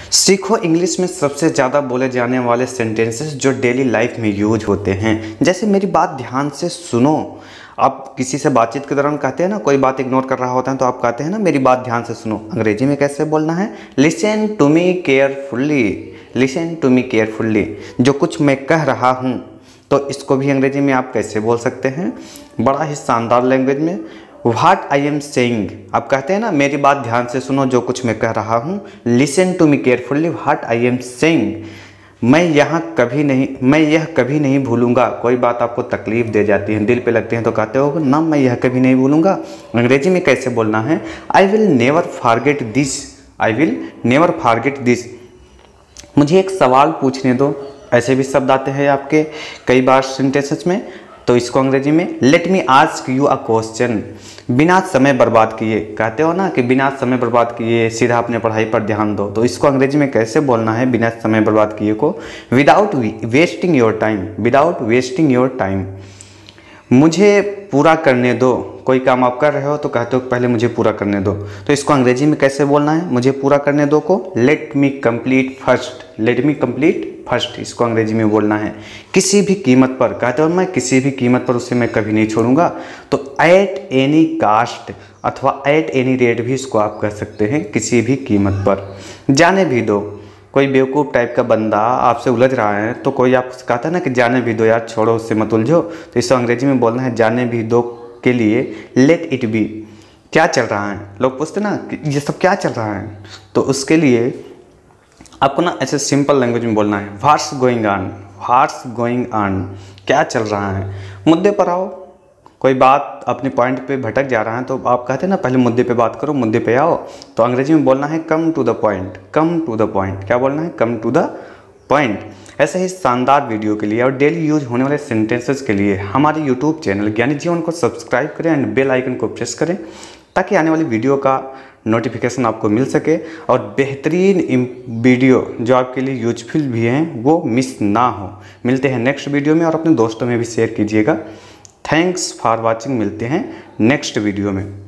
सीखो इंग्लिश में सबसे ज़्यादा बोले जाने वाले सेंटेंसेस जो डेली लाइफ में यूज होते हैं। जैसे मेरी बात ध्यान से सुनो। आप किसी से बातचीत के दौरान कहते हैं ना, कोई बात इग्नोर कर रहा होता है तो आप कहते हैं ना मेरी बात ध्यान से सुनो। अंग्रेजी में कैसे बोलना है? Listen to me carefully. Listen to me carefully. जो कुछ मैं कह रहा हूँ, तो इसको भी अंग्रेजी में आप कैसे बोल सकते हैं? बड़ा ही शानदार लैंग्वेज में, व्हाट आई एम सेइंग। आप कहते हैं ना मेरी बात ध्यान से सुनो, जो कुछ मैं कह रहा हूँ। Listen to me carefully what I am saying. मैं यह कभी नहीं भूलूंगा। कोई बात आपको तकलीफ दे जाती है, दिल पे लगती है, तो कहते हो ना मैं यह कभी नहीं भूलूंगा। अंग्रेजी में कैसे बोलना है? I will never forget this. I will never forget this. मुझे एक सवाल पूछने दो। ऐसे भी शब्द आते हैं आपके कई बार सेंटेंसेस में, तो इसको अंग्रेजी में let me ask you a question. बिना समय बर्बाद किए, कहते हो ना कि बिना समय बर्बाद किए सीधा अपने पढ़ाई पर ध्यान दो, तो इसको अंग्रेजी में कैसे बोलना है बिना समय बर्बाद किए को? Without wasting your time. Without wasting your time. मुझे पूरा करने दो। कोई काम आप कर रहे हो तो कहते हो पहले मुझे पूरा करने दो, तो इसको अंग्रेजी में कैसे बोलना है? मुझे पूरा करने दो को let me complete first. Let me complete first, इसको अंग्रेजी में बोलना है। किसी भी कीमत पर, कहते हो मैं किसी भी कीमत पर उसे मैं कभी नहीं छोड़ूंगा, तो एट एनी कास्ट अथवा एट एनी रेट भी इसको आप कह सकते हैं, किसी भी कीमत पर। जाने भी दो। कोई बेवकूफ़ टाइप का बंदा आपसे उलझ रहा है, तो कोई आपसे कहता है ना कि जाने भी दो यार, छोड़ो उससे मत उलझो, तो इसको अंग्रेजी में बोलना है जाने भी दो के लिए लेट इट बी। क्या चल रहा है? लोग पूछते ना कि ये सब क्या चल रहा है, तो उसके लिए आपको ना ऐसे सिंपल लैंग्वेज में बोलना है what's going on. What's going on, क्या चल रहा है? मुद्दे पर आओ। कोई बात अपने पॉइंट पे भटक जा रहा है, तो आप कहते हैं ना पहले मुद्दे पे बात करो, मुद्दे पे आओ, तो अंग्रेजी में बोलना है come to the point. Come to the point. क्या बोलना है? Come to the point. ऐसे ही शानदार वीडियो के लिए और डेली यूज होने वाले सेंटेंसेस के लिए हमारे यूट्यूब चैनल ज्ञानी जीवन को सब्सक्राइब करें एंड बेल आइकन को प्रेस करें, ताकि आने वाली वीडियो का नोटिफिकेशन आपको मिल सके और बेहतरीन वीडियो जो आपके लिए यूजफुल भी हैं वो मिस ना हो। मिलते हैं नेक्स्ट वीडियो में, और अपने दोस्तों में भी शेयर कीजिएगा। Thanks for watching. मिलते हैं नेक्स्ट वीडियो में।